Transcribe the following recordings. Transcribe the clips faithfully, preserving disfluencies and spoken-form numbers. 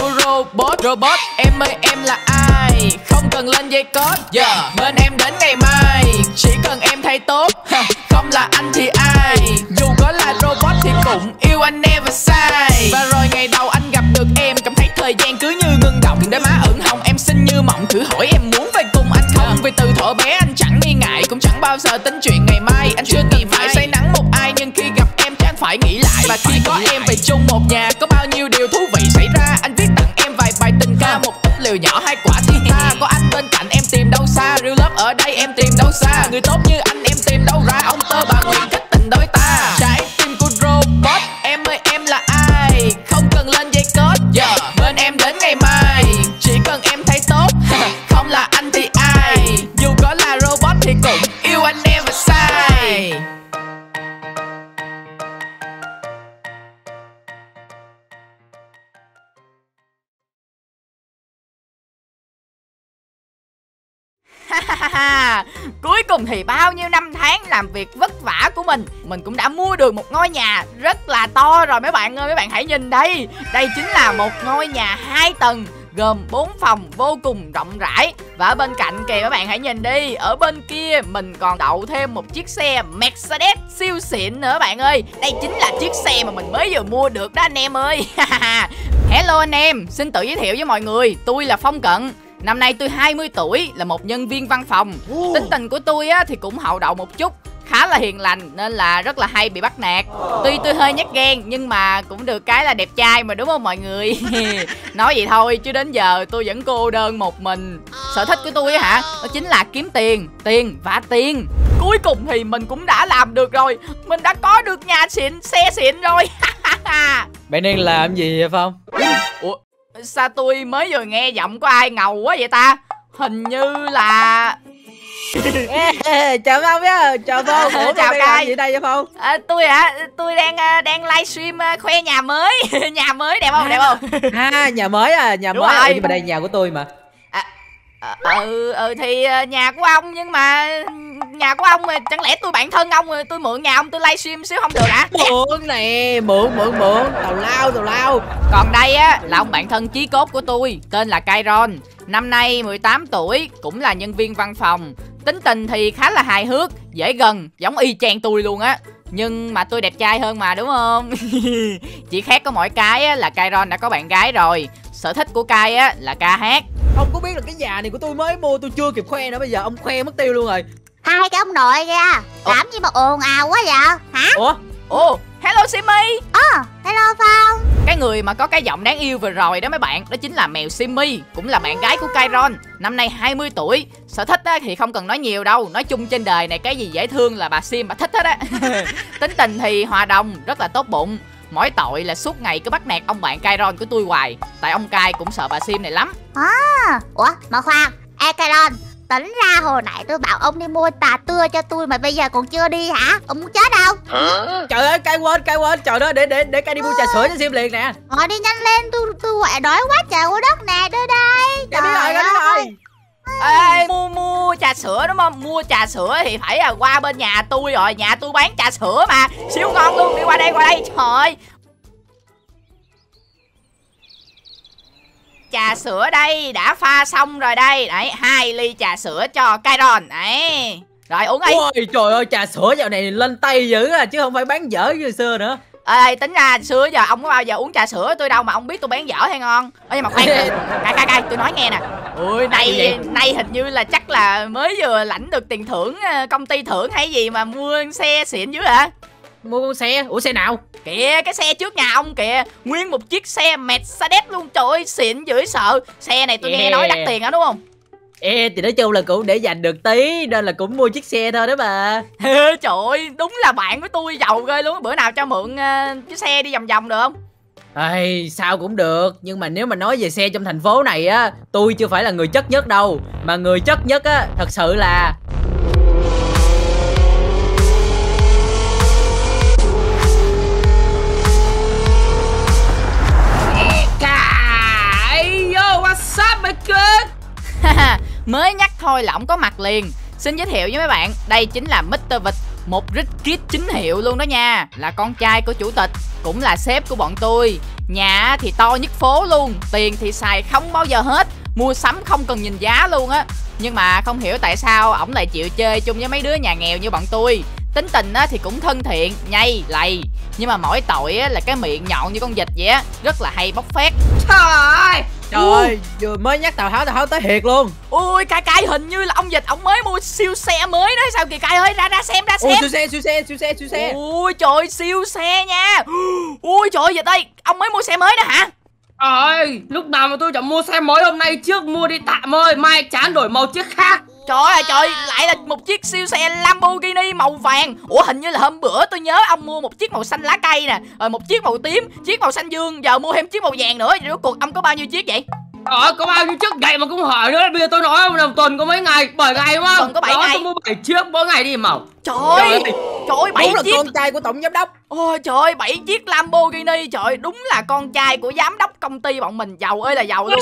của robot. Robot em ơi em là ai, không cần lên dây code, yeah. Bên em đến ngày mai, chỉ cần em thay tốt, không là anh thì ai. Dù có là robot thì cũng yêu anh never sai. Và rồi ngày đầu anh gặp được em, cảm thấy thời gian cứ như ngưng động. Đôi má ửng hồng em xinh như mộng, thử hỏi em muốn về cùng anh không. Vì từ thuở bé anh chẳng nghi ngại, cũng chẳng bao giờ tính chuyện ngày mai. Anh chưa từng phải say nắng một ai, nhưng khi gặp em chắc anh phải nghĩ lại. Và khi có em về chung một nhà, có bao nhiêu điều thú vị xảy ra. Anh viết tặng em vài bài tình ca, một ít liều nhỏ hai quả thi tha. Có anh bên cạnh em tìm đâu xa, real love ở đây em tìm đâu xa. Người tốt như anh em tìm đâu ra, ông tơ bà nguyện thích tình đôi ta. Trái tim của robot em ơi em là ai, không cần lên dây code, yeah. Bên em đến ngày mai, chỉ cần em thấy tốt, không là anh thì ai. Dù có là robot thì cũng yêu anh never sai. Cuối cùng thì bao nhiêu năm tháng làm việc vất vả của mình, mình cũng đã mua được một ngôi nhà rất là to rồi mấy bạn ơi. Mấy bạn hãy nhìn đây, đây chính là một ngôi nhà hai tầng gồm bốn phòng vô cùng rộng rãi. Và ở bên cạnh kìa mấy bạn hãy nhìn đi, ở bên kia mình còn đậu thêm một chiếc xe Mercedes siêu xịn nữa bạn ơi. Đây chính là chiếc xe mà mình mới vừa mua được đó anh em ơi. Hello anh em, xin tự giới thiệu với mọi người, tôi là Phong Cận. Năm nay tôi hai mươi tuổi, là một nhân viên văn phòng. Tính tình của tôi á, thì cũng hậu đậu một chút, khá là hiền lành nên là rất là hay bị bắt nạt. Tuy tôi hơi nhát gan nhưng mà cũng được cái là đẹp trai mà đúng không mọi người. Nói vậy thôi chứ đến giờ tôi vẫn cô đơn một mình. Sở thích của tôi á hả, đó chính là kiếm tiền, tiền và tiền. Cuối cùng thì mình cũng đã làm được rồi, mình đã có được nhà xịn, xe xịn rồi. Bạn đang làm gì vậy Phong? Ủa, sao tôi mới vừa nghe giọng có ai ngầu quá vậy ta? Hình như là... Ê, chào Phong nhá, chào Phong. Ủa, chào Cai. gì đây vậy Phong? À, tôi hả? À, tôi đang đang livestream khoe nhà mới. Nhà mới đẹp không? Đẹp không? À, nhà mới à, nhà Đúng mới. rồi. Ừ, nhưng mà đây nhà của tôi mà. À, ừ, ừ thì nhà của ông nhưng mà nhà của ông mà chẳng lẽ tôi bạn thân ông rồi tôi mượn nhà ông tôi livestream xíu không được hả? Mượn nè, mượn mượn mượn, tào lao tào lao. Còn đây á là ông bạn thân chí cốt của tôi, tên là Kairon. Năm nay mười tám tuổi, cũng là nhân viên văn phòng. Tính tình thì khá là hài hước, dễ gần, giống y chang tôi luôn á. Nhưng mà tôi đẹp trai hơn mà đúng không? Chỉ khác có mỗi cái á, là Kairon đã có bạn gái rồi. Sở thích của Kai á là ca hát. Không có biết là cái nhà này của tôi mới mua, tôi chưa kịp khoe nữa, bây giờ ông khoe mất tiêu luôn rồi. Hai cái ông nội kìa, làm gì mà ồn ào quá vậy hả? Ủa? Ồ, hello Simmy. Ờ, à, hello Phong. Cái người mà có cái giọng đáng yêu vừa rồi đó mấy bạn, đó chính là mèo Simmy, cũng là bạn gái của Kairon. Năm nay hai mươi tuổi. Sở thích á, thì không cần nói nhiều đâu, nói chung trên đời này cái gì dễ thương là bà Sim bà thích hết á. Tính tình thì hòa đồng, rất là tốt bụng. Mỗi tội là suốt ngày cứ bắt nạt ông bạn Kairon của tôi hoài, tại ông Kai cũng sợ bà Sim này lắm. À, ủa mà khoan, ê Kairon, tính ra hồi nãy tôi bảo ông đi mua trà tưa cho tôi mà bây giờ còn chưa đi hả? Ông muốn chết đâu? Hả? Trời ơi, Kai quên, Kai quên, trời ơi, để để để Kai đi mua trà sữa cho Sim liền nè. Rồi đi nhanh lên, tôi tôi quậy đói quá trời quá đất nè, đưa đây. Kai biết rồi, Kai biết rồi. Ê, mua mua trà sữa đúng không? Mua trà sữa thì phải là qua bên nhà tôi rồi, nhà tôi bán trà sữa mà, siêu ngon luôn, đi qua đây qua đây. Trời ơi, trà sữa đây, đã pha xong rồi đây. Đấy, hai ly trà sữa cho Kairon. Đấy. Rồi uống đi. Ôi trời ơi, trà sữa dạo này lên tay dữ à, chứ không phải bán dở như xưa nữa. Ê, tính ra xưa giờ ông có bao giờ uống trà sữa tôi đâu mà ông biết tôi bán dở hay ngon. Ê, nhưng mà khoan, cay cay cay, tôi nói nghe nè. Ui, nay nay hình như là chắc là mới vừa lãnh được tiền thưởng, công ty thưởng hay gì mà mua xe xịn dữ hả? Mua con xe? Ủa xe nào? Kìa, cái xe trước nhà ông kìa, nguyên một chiếc xe Mercedes luôn, trời ơi, xịn dữ sợ. Xe này tôi yeah. nghe nói đắt tiền hả đúng không? Ê, thì nói chung là cũng để dành được tí nên là cũng mua chiếc xe thôi đó bà. Trời ơi, đúng là bạn của tôi giàu ghê luôn. Bữa nào cho mượn uh, chiếc xe đi vòng vòng được không? Ê, sao cũng được. Nhưng mà nếu mà nói về xe trong thành phố này á, tôi chưa phải là người chất nhất đâu. Mà người chất nhất á, thật sự là Mới nhắc thôi là ổng có mặt liền. Xin giới thiệu với mấy bạn, đây chính là mít tơ Vịt, một rich kid chính hiệu luôn đó nha. Là con trai của chủ tịch, cũng là sếp của bọn tôi. Nhà thì to nhất phố luôn, tiền thì xài không bao giờ hết, mua sắm không cần nhìn giá luôn á. Nhưng mà không hiểu tại sao ổng lại chịu chơi chung với mấy đứa nhà nghèo như bọn tôi. Tính tình á thì cũng thân thiện, nhây, lầy, nhưng mà mỗi tội á là cái miệng nhọn như con vịt vậy á, rất là hay bốc phét. Trời ơi, trời ơi, vừa mới nhắc Tào Tháo, Tào Tháo tới thiệt luôn. Ui, cay cay, hình như là ông vịt ổng mới mua siêu xe mới đó sao kìa cay ơi, ra ra xem ra xem. Ui, siêu xe, siêu xe, siêu xe, siêu xe. Ui trời, siêu xe nha. Ui trời vịt ơi, ông mới mua xe mới đó hả? Ơi, lúc nào mà tôi chẳng mua xe mới, hôm nay trước mua đi tạm ơi, mai chán đổi màu chiếc khác. Trời ơi trời, lại là một chiếc siêu xe Lamborghini màu vàng. Ủa hình như là hôm bữa tôi nhớ ông mua một chiếc màu xanh lá cây nè, rồi một chiếc màu tím, chiếc màu xanh dương, giờ mua thêm chiếc màu vàng nữa. Rốt cuộc ông có bao nhiêu chiếc vậy? Ờ, có bao nhiêu chiếc vậy mà cũng hỏi nữa. Bây giờ tôi nói ông là một tuần có mấy ngày, bảy ngày đúng không? Tuần có bảy đó, ngày. tôi mua bảy chiếc mỗi ngày đi màu. Trời ơi, trời ơi, bảy Đúng là chiếc. con trai của tổng giám đốc. Ôi trời ơi, bảy chiếc Lamborghini. Trời, đúng là con trai của giám đốc công ty bọn mình, giàu ơi là giàu luôn.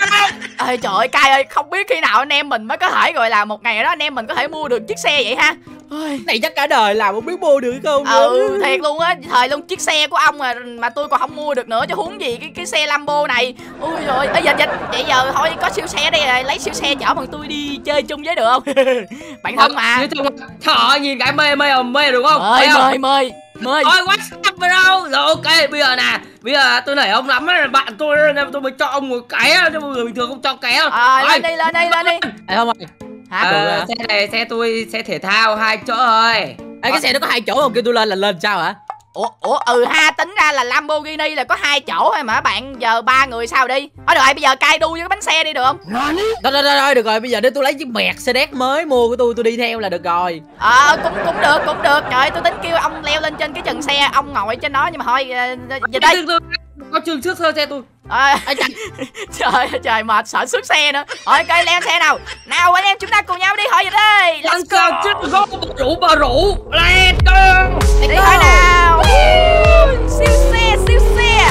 Ê trời ơi, cay ơi, không biết khi nào anh em mình mới có thể gọi là một ngày đó anh em mình có thể mua được chiếc xe vậy ha. Ôi. Này chắc cả đời làm không biết mua được không. Ừ, thiệt luôn á, thời luôn chiếc xe của ông mà mà tôi còn không mua được nữa chứ huống gì cái cái xe Lambo này. Ôi rồi, ê dịch dịch, vậy giờ thôi có siêu xe đây rồi, lấy siêu xe chở bọn tôi đi chơi chung với được không? Bạn thân mà. Trời ơi, nhìn cái mê mê mê đúng không? Mời mời mời mời. Ôi quá sắp vào đâu. Rồi ok, bây giờ nè, bây giờ tôi nể ông lắm á, bạn tôi nên tôi mới cho ông một cái á, chứ người bình thường không cho cái đâu. À, lên đi lên đi lên đi. Ê không ơi. Hả? À, xe này xe tôi xe thể thao hai chỗ thôi. Ê, cái xe nó có hai chỗ không, kêu tôi lên là lên sao hả? Ủa, ủa ừ ha, tính ra là Lamborghini là có hai chỗ thôi mà bạn, giờ ba người sao đi? Ở rồi bây giờ cai đu với cái bánh xe đi được không? Thôi thôi thôi được rồi, bây giờ để tôi lấy chiếc Mercedes mới mua của tôi, tôi đi theo là được rồi. Ờ à, cũng cũng được cũng được. Trời ơi, tôi tính kêu ông leo lên trên cái trần xe, ông ngồi trên đó nhưng mà thôi giờ đây. Có trường trước sơ xe tôi. À, trời ơi trời, mệt sợ xuất xe nữa. Rồi coi leo xe nào. Nào anh em chúng ta cùng nhau đi thôi vậy đây. Let's go. Chứ có bà rủ bà rủ. Let's go. Đi thôi nào. Siêu xe siêu xe.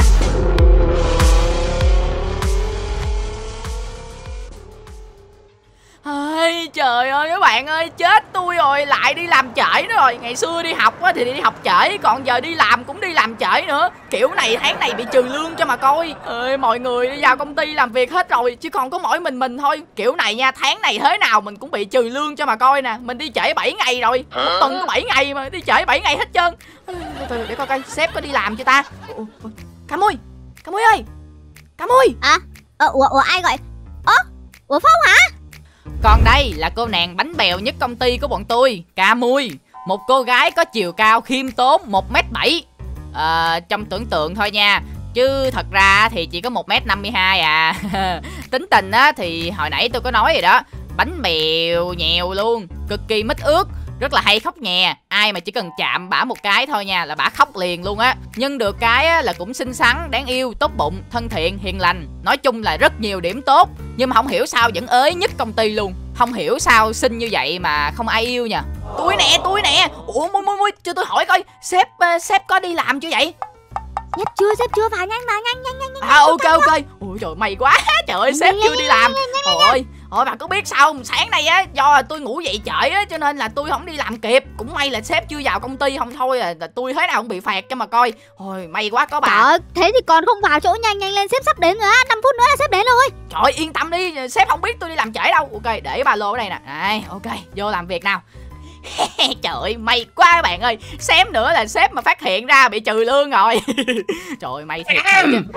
Ôi, trời ơi các bạn ơi, chết tôi rồi, lại đi làm trễ nữa rồi. Ngày xưa đi học á thì đi học trễ, còn giờ đi làm cũng đi làm trễ nữa. Kiểu này tháng này bị trừ lương cho mà coi. Ơi mọi người đi vào công ty làm việc hết rồi, chỉ còn có mỗi mình mình thôi. Kiểu này nha, tháng này thế nào mình cũng bị trừ lương cho mà coi nè. Mình đi trễ bảy ngày rồi, một tuần có bảy ngày mà đi trễ bảy ngày hết trơn. Từ để coi coi sếp có đi làm chưa ta. Cà Mui, Cà Mui ơi, Cà Mui. À, ờ, ủa, ủa ai gọi? Ơ, ủa Phong hả? Còn đây là cô nàng bánh bèo nhất công ty của bọn tôi, Cà Mui. Một cô gái có chiều cao khiêm tốn một mét bảy. à, Trong tưởng tượng thôi nha, chứ thật ra thì chỉ có một mét năm mươi hai à. Tính tình á thì hồi nãy tôi có nói rồi đó, bánh bèo nhèo luôn, cực kỳ mít ướt, rất là hay khóc nhè. Ai mà chỉ cần chạm bả một cái thôi nha là bả khóc liền luôn á. Nhưng được cái á, là cũng xinh xắn, đáng yêu, tốt bụng, thân thiện, hiền lành. Nói chung là rất nhiều điểm tốt. Nhưng mà không hiểu sao vẫn ới nhất công ty luôn. Không hiểu sao xinh như vậy mà không ai yêu nha. Tôi nè, tôi nè. Ủa mui mui mui, cho tôi hỏi coi, sếp uh, sếp có đi làm chưa vậy? Sếp chưa, sếp chưa, vào nhanh, vào nhanh, nhanh, nhanh, nhanh. À ok ok. Ui trời may quá. Trời ơi sếp chưa đi làm. Ôi, ôi bà có biết sao không? Sáng nay á do tôi ngủ dậy trễ á cho nên là tôi không đi làm kịp. Cũng may là sếp chưa vào công ty, không thôi là, là tôi thế nào cũng bị phạt cho mà coi. Ôi may quá có bà. Trời ơi, thế thì còn không vào chỗ, nhanh nhanh lên, sếp sắp đến rồi á, năm phút nữa là sếp đến rồi. Trời ơi, yên tâm đi, sếp không biết tôi đi làm trễ đâu. Ok, để ba lô ở đây nè. Đây, ok, vô làm việc nào. Trời ơi, may quá các bạn ơi. Xém nữa là sếp mà phát hiện ra bị trừ lương rồi. Trời ơi, may thiệt.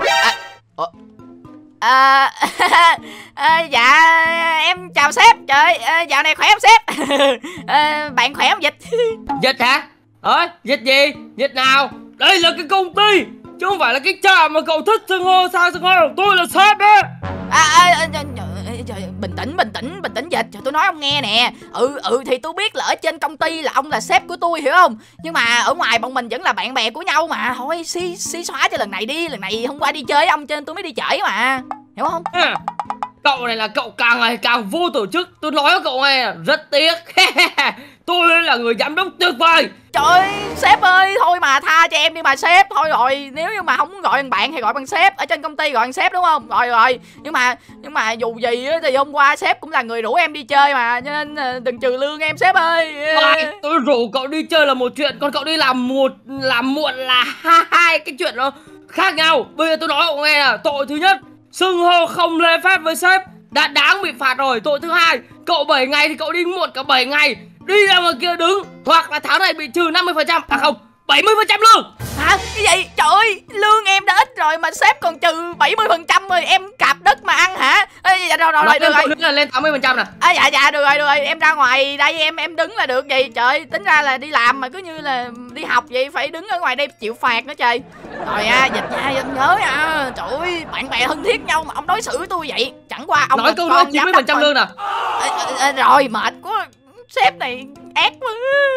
À, à, à, dạ em chào sếp. Trời à, dạo này khỏe không sếp? À, bạn khỏe không Dịch? Dịch hả? Ờ, dịch gì? Dịch nào? Đây là cái công ty, chứ không phải là cái trạm mà cậu thích xưng hô sao xưng hô. Tôi là sếp đó. À, à, à, à, trời, bình tĩnh bình tĩnh bình tĩnh Dịch, trời, tôi nói ông nghe nè. Ừ ừ thì tôi biết là ở trên công ty là ông là sếp của tôi hiểu không, nhưng mà ở ngoài bọn mình vẫn là bạn bè của nhau mà. Thôi xí xí xóa cho lần này đi, lần này hôm qua đi chơi với ông trên tôi mới đi trễ mà, hiểu không? À, cậu này là cậu càng ngày càng vô tổ chức. Tôi nói với cậu nghe rất tiếc. Tôi là người giám đốc tuyệt vời. Trời ơi, sếp ơi, thôi mà tha cho em đi mà sếp. Thôi rồi, nếu như mà không muốn gọi bằng bạn thì gọi bằng sếp. Ở trên công ty gọi bằng sếp đúng không? Rồi rồi, nhưng mà nhưng mà dù gì á thì hôm qua sếp cũng là người rủ em đi chơi mà, cho nên đừng trừ lương em sếp ơi. À, tôi rủ cậu đi chơi là một chuyện, còn cậu đi làm một làm muộn là hai cái chuyện đó khác nhau. Bây giờ tôi nói cậu nghe là tội thứ nhất, xưng hô không lễ phép với sếp đã đáng bị phạt rồi. Tội thứ hai, cậu bảy ngày thì cậu đi muộn cả bảy ngày, đi ra ngoài kia đứng, hoặc là tháng này bị trừ năm mươi phần trăm, à không, bảy mươi phần trăm lương. Hả? Cái gì? Trời ơi, lương em đã ít rồi mà sếp còn trừ bảy mươi phần trăm rồi, em cạp đất mà ăn hả? Ê, dạ, rồi rồi, rồi được rồi. Là lên tám mươi phần trăm nè. À, dạ dạ được rồi, được rồi, em ra ngoài đây em em đứng là được gì. Trời, tính ra là đi làm mà cứ như là đi học vậy, phải đứng ở ngoài đây chịu phạt nữa trời. Rồi à, dịch nha, em nhớ nha. Trời ơi, bạn bè thân thiết nhau mà ông đối xử với tôi vậy. Chẳng qua ông nói câu nói chín mươi phần trăm lương nè. À, à, à, rồi mệt quá, sếp này ác quá.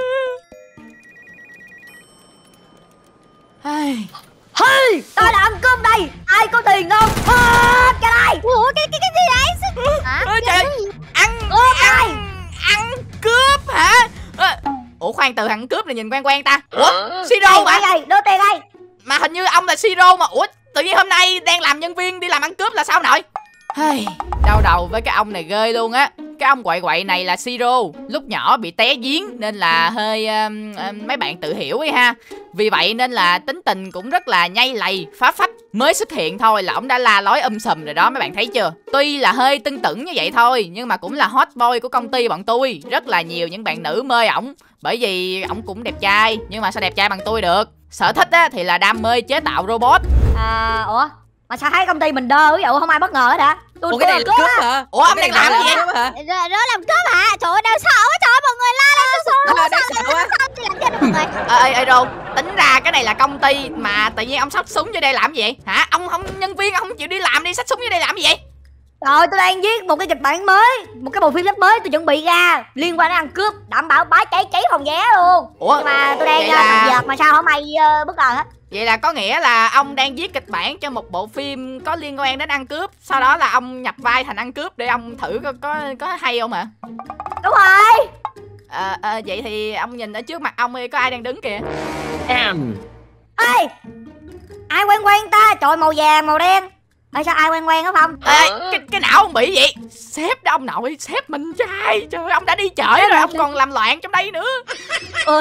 Hey, tao là ăn cơm đây, ai có tiền không? Hết cái đây. Ủa cái cái cái gì đấy? Hả? Ôi, trời, ăn ăn ăn cướp hả? À, ủa khoan, từ ăn cướp này nhìn quen quen ta. Ủa Siro mà đây, đưa tiền đây. mà hình như ông là Siro mà. Ủa tự nhiên hôm nay đang làm nhân viên đi làm ăn cướp là sao nội? Hey, đau đầu với cái ông này ghê luôn á. Cái ông quậy quậy này là Siro, lúc nhỏ bị té giếng nên là hơi um, um, mấy bạn tự hiểu ấy ha. Vì vậy nên là tính tình cũng rất là nhây lầy, phá phách. Mới xuất hiện thôi là ông đã la lối um sùm rồi đó, mấy bạn thấy chưa? Tuy là hơi tưng tửng như vậy thôi, nhưng mà cũng là hot boy của công ty bọn tôi. Rất là nhiều những bạn nữ mê ổng, bởi vì ổng cũng đẹp trai. Nhưng mà sao đẹp trai bằng tôi được? Sở thích á thì là đam mê chế tạo robot. À, ủa? Mà sao thấy công ty mình đơ ví dụ không ai bất ngờ hết hả? Tôi Ủa cái này là cướp hả? Ủa ông đang làm gì vậy? Đó làm cướp hả? Trời ơi đau sợ quá, trời ơi mọi người la lên tôi xô Ờ, đáng sợ quá. làm chết mọi người. Ê ê Rô, tính ra cái này là công ty mà tự nhiên ông xách súng vô đây làm gì vậy? Hả? Ông không nhân viên ông không chịu đi làm đi xách súng vô đây làm gì vậy? Rồi tôi đang viết một cái kịch bản mới, một cái bộ phim sắp mới tôi chuẩn bị ra liên quan đến ăn cướp, đảm bảo bá cháy cháy phòng vé luôn. Ủa, nhưng mà tôi đang vậy là... uh, giật mà sao không ai uh, bất ngờ hết. Vậy là có nghĩa là ông đang viết kịch bản cho một bộ phim có liên quan đến ăn cướp, sau đó là ông nhập vai thành ăn cướp để ông thử có có, có hay không ạ? Đúng rồi. À, à, vậy thì ông nhìn ở trước mặt ông ơi, có ai đang đứng kìa? Em. Ê, ai quen quen ta? Trời, màu vàng màu đen. Ê, sao ai quen quen đó không? Ê, cái, cái não ông bị vậy? Sếp đó ông nội, sếp mình trai. Trời ơi, ông đã đi chợ rồi, ông còn làm loạn trong đây nữa. Ừ.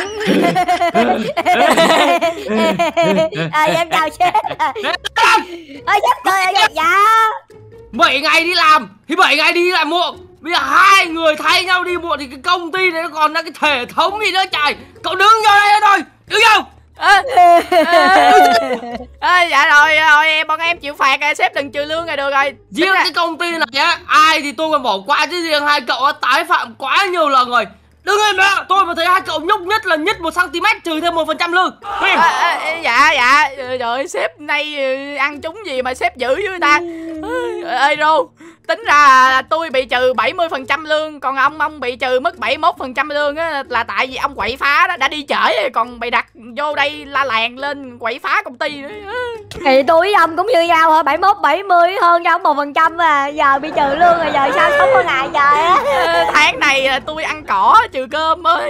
À, em chào sếp. Ơi sếp cười ơi, dạ. bảy ngày đi làm thì bảy ngày đi làm muộn. Bây giờ hai người thay nhau đi muộn thì cái công ty này nó còn là cái thể thống gì nữa trời. Cậu đứng vô đây thôi, đứng vô. À, à, à, dạ rồi rồi em bọn em chịu phạt rồi, sếp đừng trừ lương rồi được rồi. Riêng cái công ty này á, ai thì tôi còn bỏ qua, chứ riêng hai cậu á tái phạm quá nhiều lần rồi. Đừng ơi mẹ, tôi mà thấy hai cậu nhúc nhất là nhất một xăng ti mét trừ thêm một phần trăm lương. À, à, dạ dạ rồi sếp nay ăn trúng gì mà sếp dữ với ta. Ê Rô, tính ra là tôi bị trừ bảy mươi phần trăm lương, còn ông ông bị trừ mất bảy mươi mốt phần trăm lương á, là tại vì ông quậy phá đó, đã đi chở rồi còn bày đặt vô đây la làng lên quậy phá công ty nữa. Thì tôi với ông cũng như nhau thôi, bảy mươi mốt bảy mươi hơn cho ông một phần trăm mà giờ bị trừ lương rồi, giờ sao sống có ngày trời á. Tháng này tôi ăn cỏ trừ cơm mới.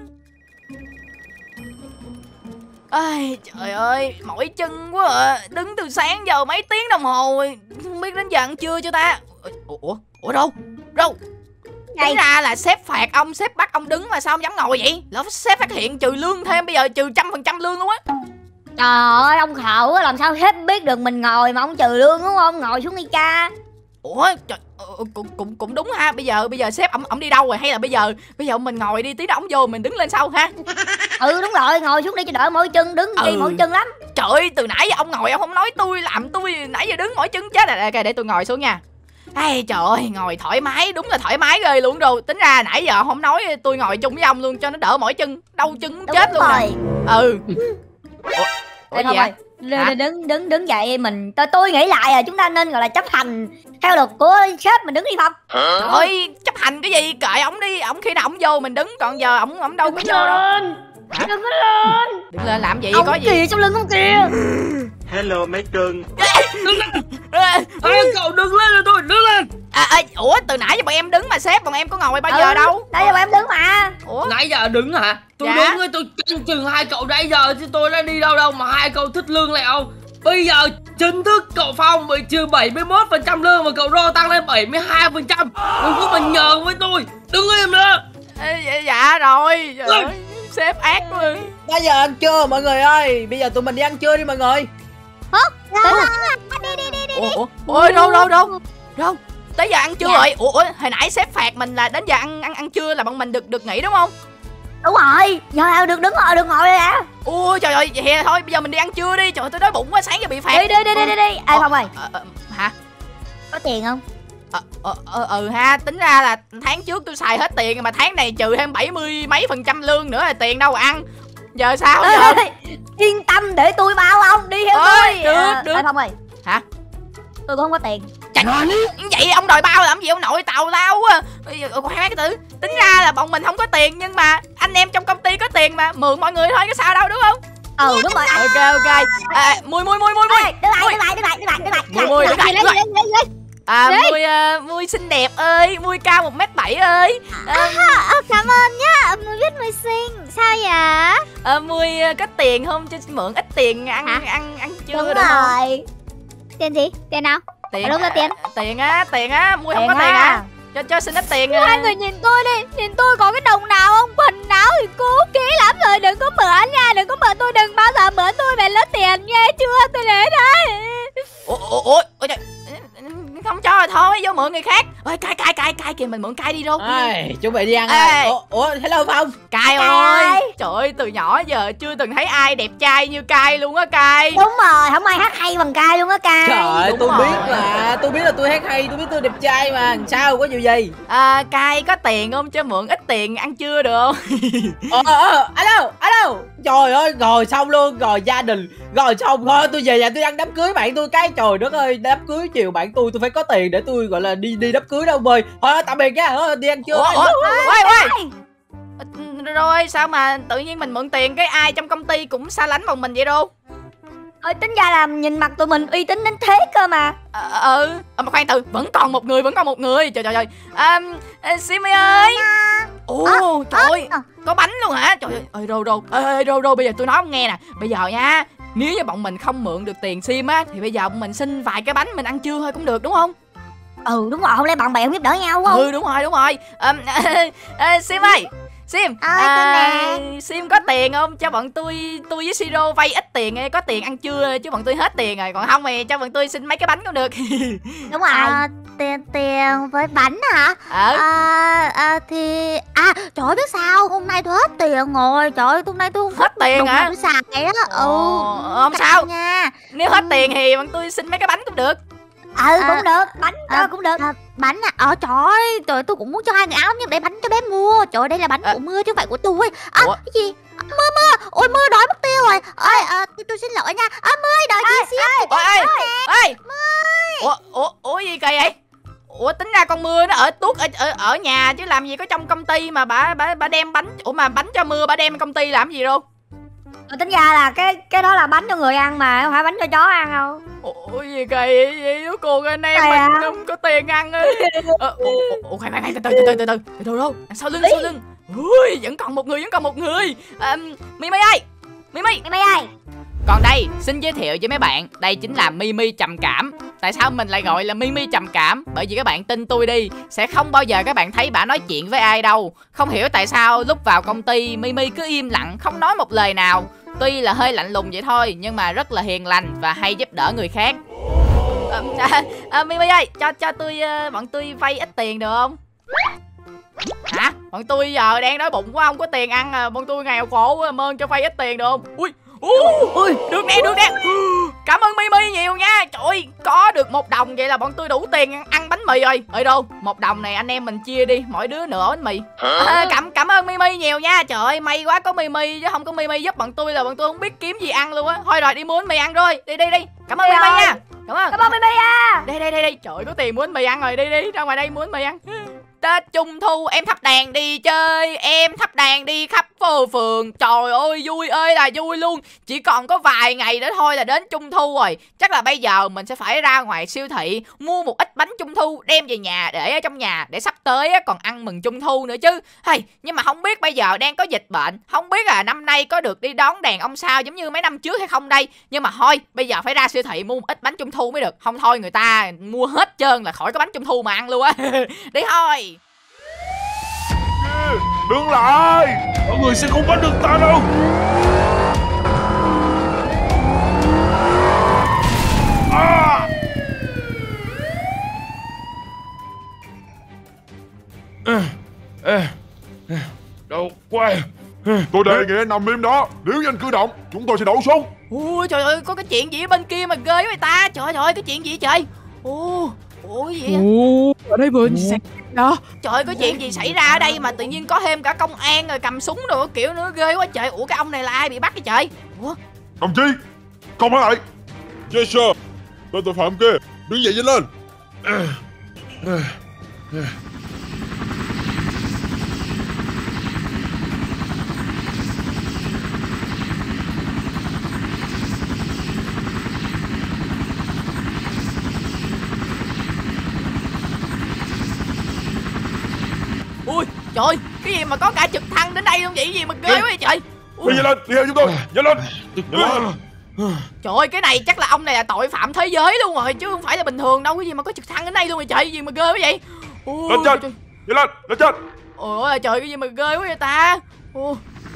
Ai trời ơi, mỏi chân quá à. Đứng từ sáng giờ mấy tiếng đồng hồ rồi, không biết đến giờ ăn trưa chưa ta. Ủa, ủa đâu, đâu. Tính ra là sếp phạt ông, sếp bắt ông đứng mà sao ông dám ngồi vậy? Lỡ sếp phát hiện trừ lương thêm, bây giờ trừ trăm phần trăm lương luôn á. Trời ơi, ông khổ làm sao sếp biết được mình ngồi mà ông trừ lương đúng không? Ngồi xuống đi cha. Ủa trời, cũng cũng cũng đúng ha. Bây giờ bây giờ sếp ổng ổng đi đâu rồi, hay là bây giờ bây giờ mình ngồi đi, tí đó ổng vô mình đứng lên sau ha. Ừ đúng rồi, ngồi xuống đi cho đỡ mỏi chân, đứng đi ừ. mỏi chân lắm. Trời ơi, từ nãy giờ ông ngồi ông không nói tôi, làm tôi nãy giờ đứng mỏi chân chết rồi. Ok, để tôi ngồi xuống nha. Ai trời ơi, ngồi thoải mái, đúng là thoải mái ghê luôn rồi. Tính ra nãy giờ không nói tôi ngồi chung với ông luôn cho nó đỡ mỏi chân, đau chân đúng chết luôn rồi. Nè. Ừ. Ủa, ủa gì vậy? Đứng, đứng đứng đứng dậy mình tôi tôi nghĩ lại là chúng ta nên gọi là chấp hành theo luật của sếp mình đứng đi không? Trời ơi, chấp hành cái gì, kệ ổng đi, ổng khi nào ổng vô mình đứng, còn giờ ổng ổng đâu có vô đâu. Hả? Đừng có lên. Đừng lên làm gì, ông có gì kìa, trong lưng ông kìa. Hello mấy cưng. Đứng lên. Ê, cậu đứng lên rồi tôi, đứng lên. À, à, ủa từ nãy giờ bọn em đứng mà sếp, bọn em có ngồi bao ừ, giờ đâu. Nãy giờ bọn em đứng mà. Ủa? Nãy giờ đứng hả? Tôi dạ. đứng với tôi chừng chừng hai cậu nãy giờ chứ tôi đã đi đâu đâu mà hai cậu thích lương lại không? Bây giờ chính thức cậu Phong bị trừ bảy mươi mốt phần trăm lương mà cậu Rô tăng lên bảy mươi hai phần trăm. Đừng có mà nhờn với tôi. Đứng im nữa. Ê, dạ rồi. Trời ơi, sếp ác quá. Bây giờ ăn trưa mọi người ơi. Bây giờ tụi mình đi ăn trưa đi mọi người. Đi đi đi đi. Ủa, ôi đâu đâu đâu đâu tới giờ ăn trưa rồi. Ủa hồi nãy sếp phạt mình là đến giờ ăn ăn ăn trưa là bọn mình được được nghỉ đúng không? Đúng rồi, giờ được đứng ngồi được ngồi rồi à. Ui trời ơi, vậy thôi bây giờ mình đi ăn trưa đi. Trời ơi tôi đói bụng quá, sáng giờ bị phạt. Đi đi đi đi đi đi. Ê Phong ơi, Ờ, hả? có tiền không? Ờ, ờ, ờ, ừ ha, tính ra là tháng trước tôi xài hết tiền mà tháng này trừ thêm bảy mươi mấy phần trăm lương nữa là tiền đâu ăn. Giờ sao giờ? Yên tâm để tôi bao ông, đi theo Ơi, tôi. được, À, được. Ê Phong ơi. Hả? Tôi cũng không có tiền. Trời, vậy ông đòi bao làm gì ông nội tàu lao quá. Khoan cái từ tính ra là bọn mình không có tiền nhưng mà anh em trong công ty có tiền mà mượn mọi người thôi có sao đâu đúng không? Ừ đúng rồi. Ok ok. À, mui mui mui mui mui. Đứng lại, đứng lại, đứng lại, đứng lại, đứng lại. Mui mui đứng lại. Lấy, lấy, lấy, lấy. À mui uh, mui xinh đẹp ơi, mui cao một mét bảy ơi. À, À, cảm ơn nhá, Mui biết Mui xinh. Sao vậy? à, mui uh, có tiền không cho mượn ít tiền ăn Hả? ăn ăn chưa Đúng được không? rồi. Tiền gì? Tiền nào? Tiền. Ở đâu ra tiền? À, tiền á, tiền á, mui không Tiền có tiền à? á. Cho cho xin ít tiền. Hai người nhìn tôi đi, nhìn tôi có cái đồng nào không? Quần áo thì cũ kỹ lắm rồi, đừng có mượn nha, đừng có mượn tôi, đừng bao giờ mượn tôi về lấy tiền nghe chưa? Tôi để đấy. Ủa ủa ủa ủa trời. Không cho rồi thôi, vô mượn người khác. Ơi cai cai cai cai kìa, mình mượn cai đi đâu. Ê, chuẩn bị đi ăn Ê. rồi. Ủa, ủa hello Phong. Cai ơi. Trời ơi, từ nhỏ giờ chưa từng thấy ai đẹp trai như Cai luôn á Cai. Đúng rồi, không ai hát hay bằng Cai luôn á Cai. Trời ơi, đúng tôi rồi. biết mà, tôi biết là tôi hát hay, tôi biết tôi đẹp trai mà. Sao có chuyện gì? À, Cai có tiền không cho mượn ít tiền ăn trưa được không? Ờ ờ alo, alo. Trời ơi, rồi xong luôn, rồi gia đình, rồi xong thôi tôi về nhà tôi ăn đám cưới bạn tôi cái trời đất ơi, đám cưới chiều bạn tôi tôi phải có tiền để tôi gọi là đi đi đám cưới đâu bơi. Thôi tạm biệt nha, thôi, đi ăn trưa. Ủa, ủa, quay quay. Rồi sao mà tự nhiên mình mượn tiền cái ai trong công ty cũng xa lánh bọn mình vậy đâu? Ơi tính ra là nhìn mặt tụi mình uy tín đến thế cơ mà. Ờ ừ à, mà khoan từ vẫn còn một người vẫn còn một người trời trời trời à, à, Simi ơi. Ồ trời ơi có bánh luôn hả? Trời ơi ơi rô rô ê rô rô bây giờ tôi nói ông nghe nè, bây giờ nha nếu như bọn mình không mượn được tiền Sim á thì bây giờ bọn mình xin vài cái bánh mình ăn trưa thôi cũng được đúng không? Ừ đúng rồi, không lẽ bạn bè không giúp đỡ nhau không? Ừ đúng rồi đúng rồi. à, à, à, Sim ơi Sim, Ơi, à, tôi Sim có tiền không? Cho bọn tôi, tôi với Siro vay ít tiền, có tiền ăn trưa chứ bọn tôi hết tiền rồi. Còn không thì cho bọn tôi xin mấy cái bánh cũng được. Đúng rồi. À, tiền tiền với bánh hả? Ờ. À, à, thì à trời ơi, biết sao hôm nay tôi hết tiền rồi. Trời ơi hôm nay tôi không Hết tiền đồng hả? nào tôi xài đó. Ừ. Ồ, không sao nha. Nếu hết tiền thì bọn tôi xin mấy cái bánh cũng được. Ừ à, cũng được, bánh à, cũng được. À, bánh à, ờ trời ơi, trời ơi, tôi cũng muốn cho hai người áo nhưng để bánh cho bé mua. Trời ơi, đây là bánh À. của Mưa chứ không phải của tôi. À, Ủa? cái gì? À, mưa mưa, ôi Mưa đói mất tiêu rồi. Ơi, à, tôi, tôi xin lỗi nha. À, Mưa ơi, đợi chị xíu. Ôi ơi, ơi. Ủa, ủa, ủa gì kỳ vậy? Ủa tính ra con Mưa nó ở tuốt ở, ở ở nhà chứ làm gì có trong công ty mà bà bà bà đem bánh. Ủa mà bánh cho Mưa bà đem công ty làm gì đâu? Ờ, tính ra là cái cái đó là bánh cho người ăn mà, không phải bánh cho chó ăn đâu. Ủa gì kỳ vậy? Vậy đó cô anh em Trời mình ạ. không có tiền ăn á. Ờ, ủa, ủa, khoan khoan khoan, từ từ từ từ từ từ từ từ đâu? Sau lưng sau lưng. Ui, vẫn còn một người vẫn còn một người. À, Mimi ơi, Mimi. Mày ơi. Còn đây, xin giới thiệu với mấy bạn, đây chính là Mimi trầm cảm. Tại sao mình lại gọi là Mimi trầm cảm? Bởi vì các bạn tin tôi đi, sẽ không bao giờ các bạn thấy bà nói chuyện với ai đâu. Không hiểu tại sao lúc vào công ty Mimi cứ im lặng, không nói một lời nào. Tuy là hơi lạnh lùng vậy thôi, nhưng mà rất là hiền lành và hay giúp đỡ người khác. À, à, à, Mimi ơi, cho cho tôi uh, bọn tôi vay ít tiền được không? Hả? Bọn tôi giờ đang đói bụng quá, không có tiền ăn à. Bọn tôi nghèo khổ, mơn cho vay ít tiền được không? Ui, ui, ui, được nè, được nè. Cảm ơn Mimi nhiều nha. Trời ơi, có được một đồng vậy là bọn tôi đủ tiền ăn, ăn bánh mì rồi. Ở đâu? Một đồng này anh em mình chia đi, mỗi đứa nửa bánh mì. À, cảm cảm ơn Mimi nhiều nha. Trời ơi, may quá có Mimi chứ không có Mimi giúp bọn tôi là bọn tôi không biết kiếm gì ăn luôn á. Thôi rồi đi mua bánh mì ăn rồi. Đi đi đi. Cảm ơn Mimi nha. Cảm ơn. Cảm ơn Mimi à. Đây đây đây đây. Trời ơi, có tiền mua bánh mì ăn rồi. Đi đi, ra ngoài đây mua bánh mì ăn. Tết Trung Thu em thắp đèn đi chơi, em thắp đèn đi khắp phố phường. Trời ơi vui ơi là vui luôn. Chỉ còn có vài ngày nữa thôi là đến Trung Thu rồi. Chắc là bây giờ mình sẽ phải ra ngoài siêu thị mua một ít bánh Trung Thu đem về nhà để ở trong nhà, để sắp tới còn ăn mừng Trung Thu nữa chứ. Hey, nhưng mà không biết bây giờ đang có dịch bệnh, không biết là năm nay có được đi đón đèn ông sao giống như mấy năm trước hay không đây. Nhưng mà thôi, bây giờ phải ra siêu thị mua một ít bánh Trung Thu mới được. Không thôi người ta mua hết trơn là khỏi có bánh Trung Thu mà ăn luôn á. Đi thôi. Đứng lại, mọi người sẽ không bắt được ta đâu. À. À. À. Đau quá. Tôi đề nghị anh nằm im đó. Nếu như anh cử động, chúng tôi sẽ nổ súng. Ôi trời ơi, có cái chuyện gì ở bên kia mà ghê vậy ta? Trời ơi, cái chuyện gì trời? Ồ, ủa gì vậy? Ồ, ở đây vừa xảy ra. Trời ơi, có chuyện gì xảy ra ở đây mà tự nhiên có thêm cả công an rồi cầm súng rồi kiểu nữa, ghê quá trời. Ủa cái ông này là ai bị bắt vậy trời? Ủa? Đồng chí, không phải lại. Yes sir. Tên tội phạm kia, đứng dậy nhanh lên. Ui trời ơi, cái gì mà có cả trực thăng đến đây không vậy? Gì mà ghê quá vậy trời? Đi nhanh lên, đi theo chúng tôi, nhanh lên. Nhanh lên. Trời ơi, cái này chắc là ông này là tội phạm thế giới luôn rồi chứ không phải là bình thường đâu. Cái gì mà có trực thăng đến đây luôn rồi trời, gì mà ghê quá vậy? Ôi, lên trên, nhanh lên, lên trên. Ôi trời, cái gì mà ghê quá vậy ta? Ôi,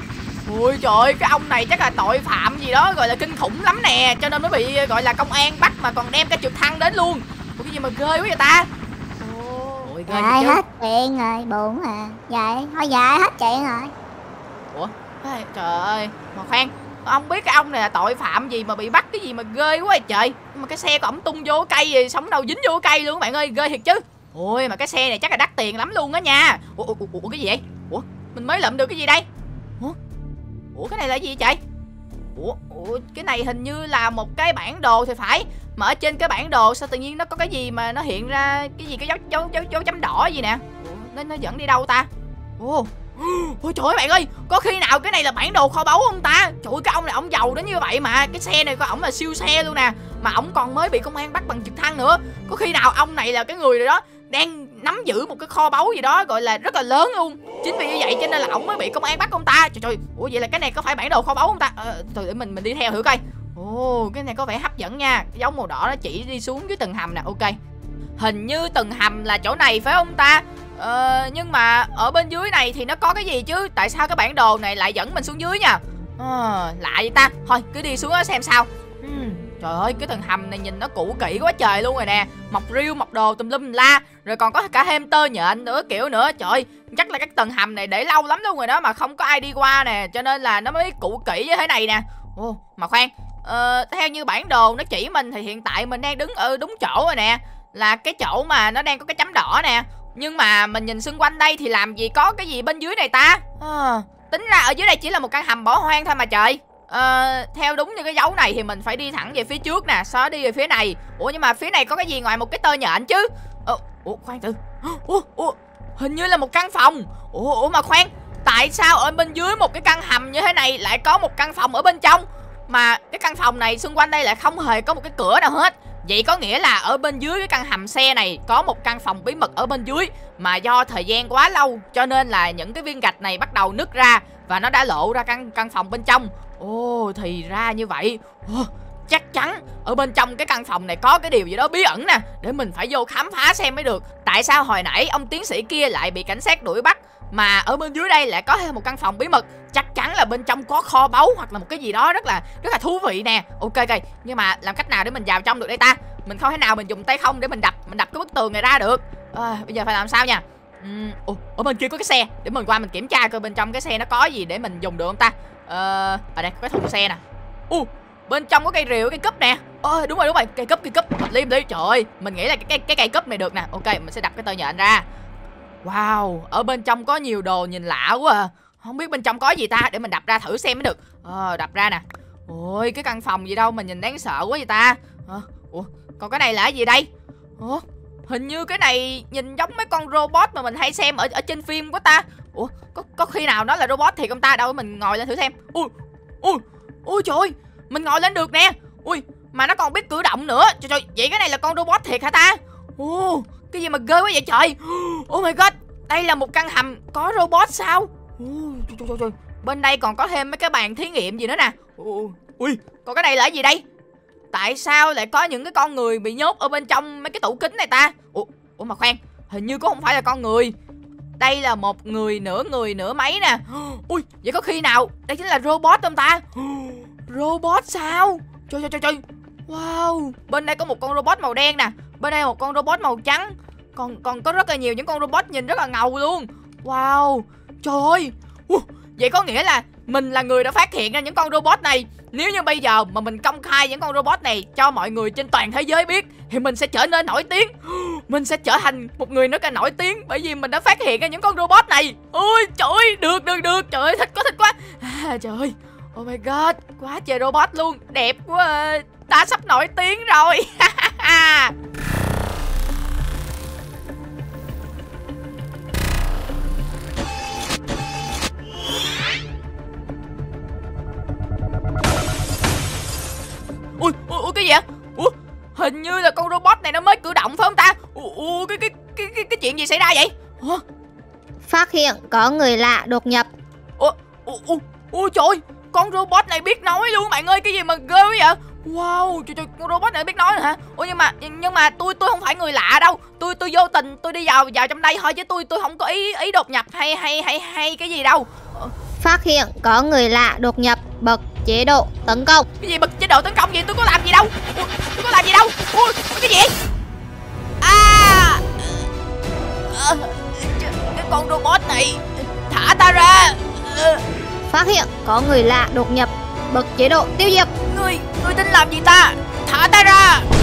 ôi trời ơi, cái ông này chắc là tội phạm gì đó gọi là kinh khủng lắm nè, cho nên mới bị gọi là công an bắt mà còn đem cái trực thăng đến luôn. Ủa, cái gì mà ghê quá vậy ta? Ôi, ghê Dạ vậy chứ. hết chuyện rồi, buồn à. Dạ, thôi dạ hết chuyện rồi. Ủa, ê, trời ơi, mà khoan, ông biết cái ông này là tội phạm gì mà bị bắt cái gì mà ghê quá vậy trời. Mà cái xe của ổng tung vô cây gì, sống đâu dính vô cây luôn các bạn ơi, ghê thiệt chứ. Ôi mà cái xe này chắc là đắt tiền lắm luôn á nha. Ủa, ủa, ủa cái gì vậy? Ủa, mình mới lượm được cái gì đây? Ủa, ủa cái này là gì vậy? Ủa, ủa cái này hình như là một cái bản đồ thì phải. Mà ở trên cái bản đồ sao tự nhiên nó có cái gì mà nó hiện ra cái gì, cái dấu dấu dấu, dấu chấm đỏ gì nè. Ủa, nó nó dẫn đi đâu ta? Ồ, ôi trời ơi bạn ơi, có khi nào cái này là bản đồ kho báu không ta? Trời ơi, cái ông này ông giàu đến như vậy mà. Cái xe này của ổng là siêu xe luôn nè. Mà ổng còn mới bị công an bắt bằng trực thăng nữa. Có khi nào ông này là cái người rồi đó đang nắm giữ một cái kho báu gì đó gọi là rất là lớn luôn. Chính vì như vậy cho nên là ổng mới bị công an bắt ông ta. Trời trời, ủa vậy là cái này có phải bản đồ kho báu không ta? Ờ, từ để mình mình đi theo thử coi. Ồ, cái này có vẻ hấp dẫn nha. Cái dấu màu đỏ nó chỉ đi xuống dưới tầng hầm nè, ok. Hình như tầng hầm là chỗ này phải không ta? Ờ, nhưng mà ở bên dưới này thì nó có cái gì chứ? Tại sao cái bản đồ này lại dẫn mình xuống dưới nha? Ờ, lạ vậy ta. Thôi cứ đi xuống đó xem sao. uhm, Trời ơi, cái tầng hầm này nhìn nó cũ kỹ quá trời luôn rồi nè. Mọc riêu, mọc đồ tùm lum la. Rồi còn có cả thêm tơ nhện nữa kiểu nữa. Trời ơi, chắc là cái tầng hầm này để lâu lắm luôn rồi đó mà không có ai đi qua nè. Cho nên là nó mới cũ kỹ như thế này nè. Ồ, mà khoan, ờ, theo như bản đồ nó chỉ mình thì hiện tại mình đang đứng ở đúng chỗ rồi nè. Là cái chỗ mà nó đang có cái chấm đỏ nè. Nhưng mà mình nhìn xung quanh đây thì làm gì có cái gì bên dưới này ta? À, tính ra ở dưới đây chỉ là một căn hầm bỏ hoang thôi mà trời. À, theo đúng như cái dấu này thì mình phải đi thẳng về phía trước nè, sau đó đi về phía này. Ủa nhưng mà phía này có cái gì ngoài một cái tơ nhện chứ? Ủa, ủa khoan từ. Ủa, ủa, hình như là một căn phòng. Ủa, ủa mà khoan, tại sao ở bên dưới một cái căn hầm như thế này lại có một căn phòng ở bên trong? Mà cái căn phòng này xung quanh đây lại không hề có một cái cửa nào hết. Vậy có nghĩa là ở bên dưới cái căn hầm xe này có một căn phòng bí mật ở bên dưới. Mà do thời gian quá lâu cho nên là những cái viên gạch này bắt đầu nứt ra. Và nó đã lộ ra căn căn phòng bên trong. Ồ thì ra như vậy. Ồ, chắc chắn ở bên trong cái căn phòng này có cái điều gì đó bí ẩn nè. Để mình phải vô khám phá xem mới được. Tại sao hồi nãy ông tiến sĩ kia lại bị cảnh sát đuổi bắt, mà ở bên dưới đây lại có thêm một căn phòng bí mật. Chắc chắn là bên trong có kho báu hoặc là một cái gì đó rất là rất là thú vị nè. Ok ok, nhưng mà làm cách nào để mình vào trong được đây ta? Mình không thể nào mình dùng tay không để mình đập mình đập cái bức tường này ra được. À, bây giờ phải làm sao nha? Uhm, ồ, ở bên kia có cái xe, để mình qua mình kiểm tra coi bên trong cái xe nó có gì để mình dùng được không ta. Ờ, ở đây có cái thùng xe nè. Ồ, bên trong có cây rìu, cây cúp nè. Ôi đúng rồi đúng rồi, cây cúp cây cúp hợp lý đi. Trời ơi, mình nghĩ là cái cái cái cây cúp này được nè. Ok, mình sẽ đập cái tơ nhện ra. Wow, ở bên trong có nhiều đồ nhìn lạ quá à. Không biết bên trong có gì ta, để mình đập ra thử xem mới được. Ờ, đập ra nè. Ôi, cái căn phòng gì đâu mà nhìn đáng sợ quá vậy ta. Ờ, ủa, còn cái này là cái gì đây? Ủa, hình như cái này nhìn giống mấy con robot mà mình hay xem ở ở trên phim của ta. Ủa, có có khi nào nó là robot thiệt không ta? Đâu mình ngồi lên thử xem. Ui, ui, ui trời ơi, mình ngồi lên được nè. Ui, mà nó còn biết cử động nữa. Trời trời, vậy cái này là con robot thiệt hả ta? Ồ, cái gì mà ghê quá vậy trời. Oh my god, đây là một căn hầm có robot sao? Ui, trời, trời, trời. Bên đây còn có thêm mấy cái bàn thí nghiệm gì nữa nè. Ui, còn cái này là cái gì đây? Tại sao lại có những cái con người bị nhốt ở bên trong mấy cái tủ kính này ta? Ủa, ủa mà khoan, hình như cũng không phải là con người. Đây là một người nửa người nửa máy nè. Ui, vậy có khi nào đây chính là robot không ta? Robot sao? Trời trời trời trời. Wow, bên đây có một con robot màu đen nè, bên đây một con robot màu trắng, còn còn có rất là nhiều những con robot nhìn rất là ngầu luôn. Wow, trời ơi. uh, Vậy có nghĩa là mình là người đã phát hiện ra những con robot này. Nếu như bây giờ mà mình công khai những con robot này cho mọi người trên toàn thế giới biết thì mình sẽ trở nên nổi tiếng. Mình sẽ trở thành một người rất là nổi tiếng bởi vì mình đã phát hiện ra những con robot này. Ôi trời ơi, được được được, trời ơi thích quá thích quá. À, trời ơi, oh my god, quá trời robot luôn, đẹp quá. Ta sắp nổi tiếng rồi. Ui, ui, ui, cái gì vậy? Ui, hình như là con robot này nó mới cử động phải không ta? Ui, ui, cái, cái, cái, cái, cái chuyện gì xảy ra vậy? Ủa? Phát hiện có người lạ đột nhập. Ủa, ui, ui, ui trời, con robot này biết nói luôn bạn ơi, cái gì mà ghê quá vậy? Wow, trời trời, con robot này biết nói hả? Ủa nhưng mà nhưng mà tôi tôi không phải người lạ đâu. Tôi tôi vô tình tôi đi vào vào trong đây thôi chứ tôi tôi không có ý ý đột nhập hay hay hay hay cái gì đâu. Phát hiện có người lạ đột nhập, bật chế độ tấn công. Cái gì bật chế độ tấn công gì? Tôi có làm gì đâu. Ủa, tôi có làm gì đâu. Ui, cái gì? À, à, cái con robot này thả ta ra. Phát hiện có người lạ đột nhập, bật chế độ tiêu diệt. Ngươi, ngươi tính làm gì ta? Thả ta ra.